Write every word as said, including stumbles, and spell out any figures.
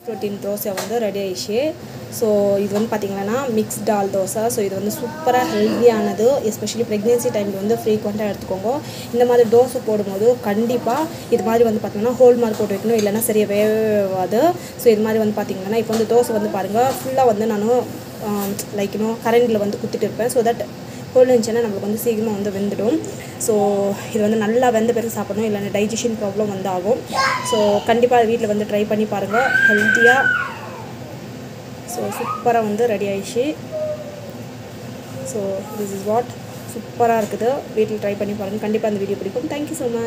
Protein dosa வந்து ready ஆயிடுச்சு. So இது வந்து பார்த்திங்கன்னா மிக்ஸ் டால் தோசை. ஸோ இது வந்து சூப்பராக ஹெல்த்தியானது. எஸ்பெஷலி ப்ரெக்னென்சி டைமில் வந்து ஃப்ரீக்வெண்ட்டாக எடுத்துக்கோங்க. இந்த மாதிரி தோசை போடும்போது கண்டிப்பாக இது மாதிரி வந்து பார்த்திங்கன்னா ஹோல் மார்க் போட்டு வைக்கணும், இல்லைன்னா சரியாக வேவாது. ஸோ இது மாதிரி வந்து பார்த்திங்கன்னா இப்போ வந்து தோசை வந்து பாருங்கள் ஃபுல்லாக வந்து நான் லைக் இன்னும் கரண்டில் வந்து குத்திட்டு இருப்பேன். ஸோ தட் ஹோல் இருந்துச்சுன்னா நம்மளுக்கு வந்து சீக்கிரமாக வந்து வெந்துடும். ஸோ இது வந்து நல்லா வெந்த பிறகு சாப்பிடணும், இல்லைன்னா டைஜஷன் ப்ராப்ளம் வந்து ஆகும். ஸோ கண்டிப்பாக வீட்டில் வந்து ட்ரை பண்ணி பாருங்கள் ஹெல்த்தியாக. ஸோ சூப்பராக வந்து ரெடி ஆயிடுச்சு. ஸோ திஸ் இஸ் வாட் சூப்பராக இருக்குது. வீட்டில் ட்ரை பண்ணி பாருங்கள். கண்டிப்பாக அந்த வீடியோ பிடிக்கும். Thank you so much.